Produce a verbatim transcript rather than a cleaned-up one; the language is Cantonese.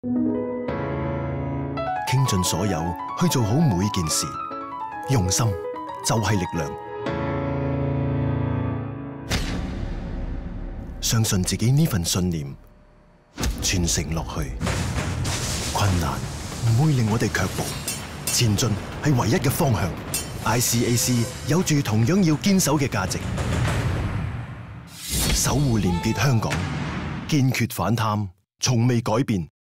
傾盡所有去做好每件事，用心就係力量。相信自己呢份信念，傳承落去，困難唔會令我哋卻步，前進係唯一嘅方向。I C A C 有住同樣要堅守嘅價值，守護廉潔香港，堅決反貪，從未改變。